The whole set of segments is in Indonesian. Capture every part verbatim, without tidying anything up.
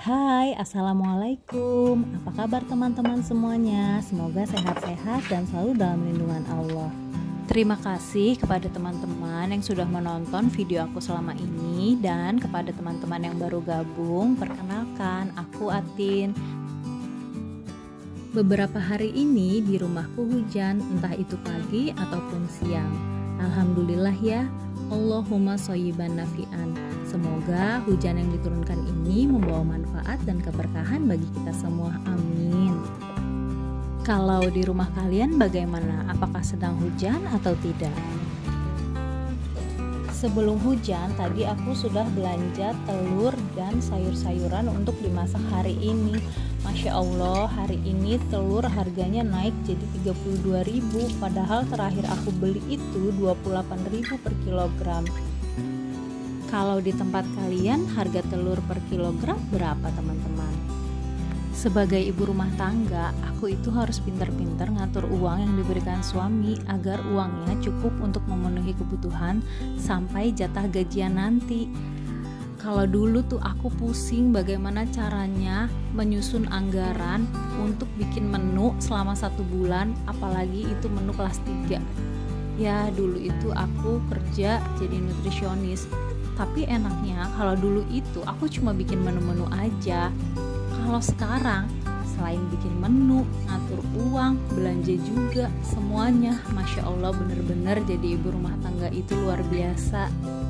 Hai, Assalamualaikum. Apa kabar teman-teman semuanya? Semoga sehat-sehat dan selalu dalam lindungan Allah. Terima kasih kepada teman-teman yang sudah menonton video aku selama ini. Dan kepada teman-teman yang baru gabung, perkenalkan, aku Atin. Beberapa hari ini di rumahku hujan, entah itu pagi ataupun siang. Alhamdulillah ya, Allahumma shayyiban nafi'an. Semoga hujan yang diturunkan ini membawa manfaat dan keberkahan bagi kita semua. Amin. Kalau di rumah kalian bagaimana? Apakah sedang hujan atau tidak? Sebelum hujan, tadi aku sudah belanja telur dan sayur-sayuran untuk dimasak hari ini. Masya Allah, hari ini telur harganya naik jadi tiga puluh dua ribu, padahal terakhir aku beli itu dua puluh delapan ribu per kilogram. Kalau di tempat kalian harga telur per kilogram berapa teman-teman? Sebagai ibu rumah tangga, aku itu harus pintar-pintar ngatur uang yang diberikan suami agar uangnya cukup untuk memenuhi kebutuhan sampai jatah gajian nanti. Kalau dulu tuh aku pusing bagaimana caranya menyusun anggaran untuk bikin menu selama satu bulan, apalagi itu menu kelas tiga. Ya dulu itu aku kerja jadi nutrisionis. Tapi enaknya kalau dulu itu aku cuma bikin menu-menu aja. Kalau sekarang selain bikin menu, ngatur uang, belanja juga, semuanya Masya Allah bener-bener jadi ibu rumah tangga itu luar biasa.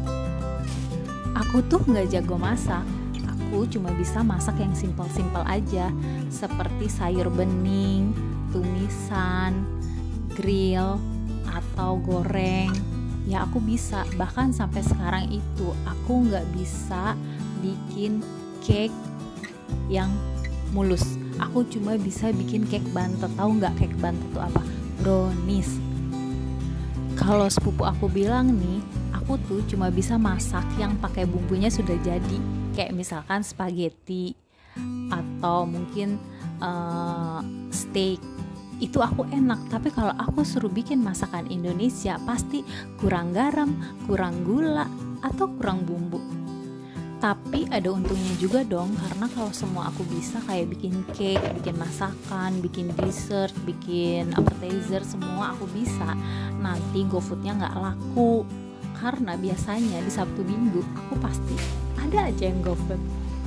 Aku tuh gak jago masak. Aku cuma bisa masak yang simpel-simpel aja, seperti sayur bening, tumisan, grill, atau goreng. Ya aku bisa, bahkan sampai sekarang itu aku nggak bisa bikin cake yang mulus. Aku cuma bisa bikin cake bantet. Tahu nggak cake bantet itu apa? Brownies. Kalau sepupu aku bilang nih, aku tuh cuma bisa masak yang pakai bumbunya sudah jadi, kayak misalkan spaghetti atau mungkin uh, steak. Itu aku enak, tapi kalau aku suruh bikin masakan Indonesia pasti kurang garam, kurang gula, atau kurang bumbu. Tapi ada untungnya juga dong, karena kalau semua aku bisa kayak bikin cake, bikin masakan, bikin dessert, bikin appetizer, semua aku bisa, nanti GoFoodnya nggak laku. Karena biasanya di Sabtu Minggu aku pasti ada aja yang GoFood.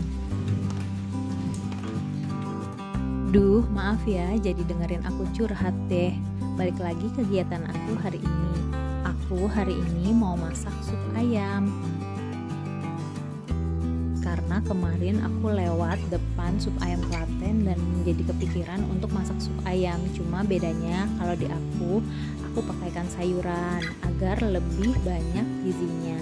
Duh, maaf ya, jadi dengerin aku curhat deh. Balik lagi kegiatan aku hari ini. Aku hari ini mau masak sup ayam. Karena kemarin aku lewat depan sup ayam Klaten dan menjadi kepikiran untuk masak sup ayam. Cuma bedanya kalau di aku, aku pakaikan sayuran agar lebih banyak gizinya.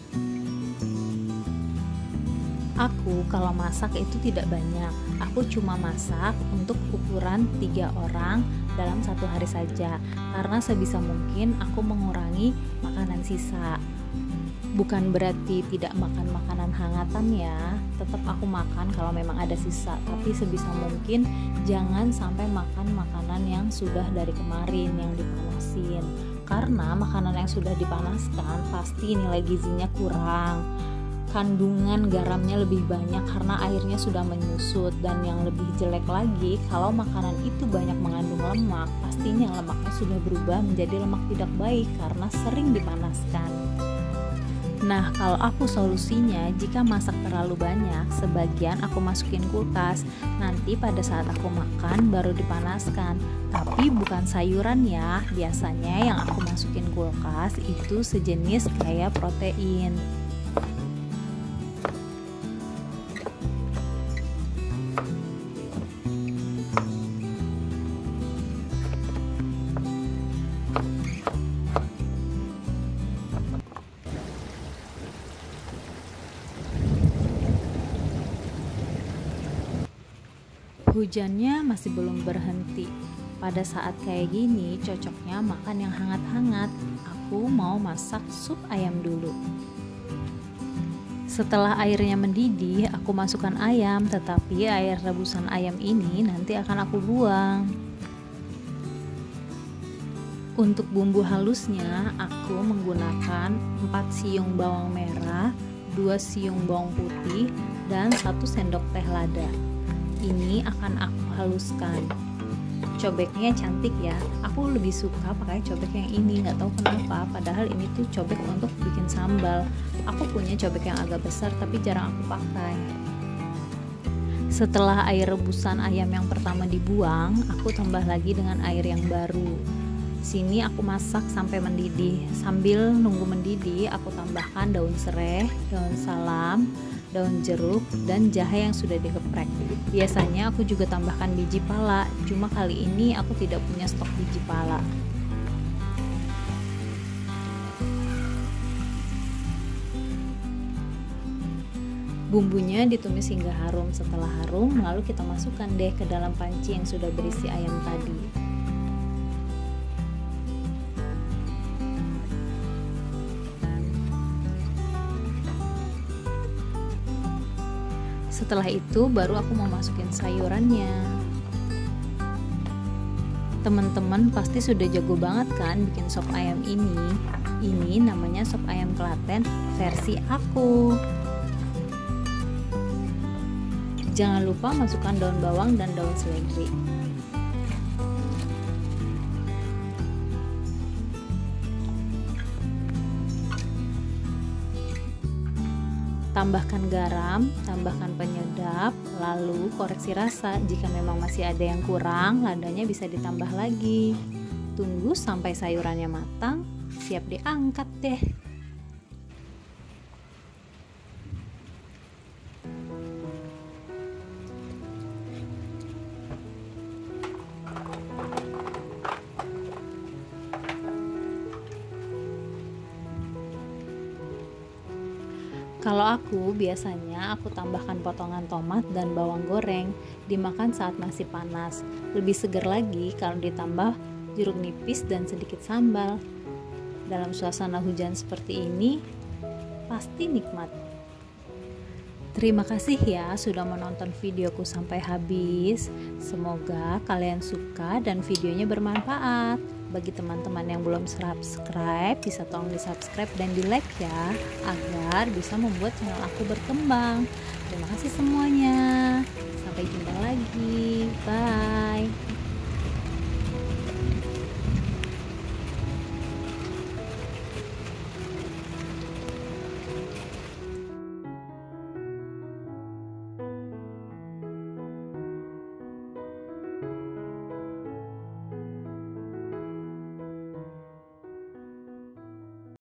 Aku kalau masak itu tidak banyak. Aku cuma masak untuk ukuran tiga orang dalam satu hari saja. Karena sebisa mungkin aku mengurangi makanan sisa. Bukan berarti tidak makan makanan hangatan ya. Tetap aku makan kalau memang ada sisa. Tapi sebisa mungkin jangan sampai makan makanan yang sudah dari kemarin yang dipanasin. Karena makanan yang sudah dipanaskan pasti nilai gizinya kurang. Kandungan garamnya lebih banyak karena airnya sudah menyusut. Dan yang lebih jelek lagi, kalau makanan itu banyak mengandung lemak, pastinya lemaknya sudah berubah menjadi lemak tidak baik karena sering dipanaskan. Nah, kalau aku solusinya, jika masak terlalu banyak, sebagian aku masukin kulkas. Nanti pada saat aku makan baru dipanaskan. Tapi bukan sayuran ya, biasanya yang aku masukin kulkas itu sejenis kayak protein. Hujannya masih belum berhenti. Pada saat kayak gini cocoknya makan yang hangat-hangat. Aku mau masak sup ayam dulu. Setelah airnya mendidih, aku masukkan ayam, tetapi air rebusan ayam ini nanti akan aku buang. Untuk bumbu halusnya, aku menggunakan empat siung bawang merah, dua siung bawang putih, dan satu sendok teh lada. Ini akan aku haluskan. Cobeknya cantik ya, aku lebih suka pakai cobek yang ini, nggak tahu kenapa, padahal ini tuh cobek untuk bikin sambal. Aku punya cobek yang agak besar tapi jarang aku pakai. Setelah air rebusan ayam yang pertama dibuang, aku tambah lagi dengan air yang baru. Sini aku masak sampai mendidih. Sambil nunggu mendidih, aku tambahkan daun serai, daun salam, daun jeruk, dan jahe yang sudah digeprek. Biasanya aku juga tambahkan biji pala, cuma kali ini aku tidak punya stok biji pala. Bumbunya ditumis hingga harum. Setelah harum, lalu kita masukkan deh ke dalam panci yang sudah berisi ayam tadi. Setelah itu baru aku mau masukin sayurannya. Teman-teman pasti sudah jago banget kan bikin sop ayam ini. Ini namanya sop ayam Klaten versi aku. Jangan lupa masukkan daun bawang dan daun seledri. Tambahkan garam, tambahkan penyedap, lalu koreksi rasa. Jika memang masih ada yang kurang, ladanya bisa ditambah lagi. Tunggu sampai sayurannya matang, siap diangkat deh. Kalau aku biasanya aku tambahkan potongan tomat dan bawang goreng, dimakan saat masih panas. Lebih segar lagi kalau ditambah jeruk nipis dan sedikit sambal. Dalam suasana hujan seperti ini, pasti nikmat. Terima kasih ya sudah menonton videoku sampai habis. Semoga kalian suka dan videonya bermanfaat. Bagi teman-teman yang belum subscribe, bisa tolong di subscribe dan di like ya, agar bisa membuat channel aku berkembang. Terima kasih semuanya.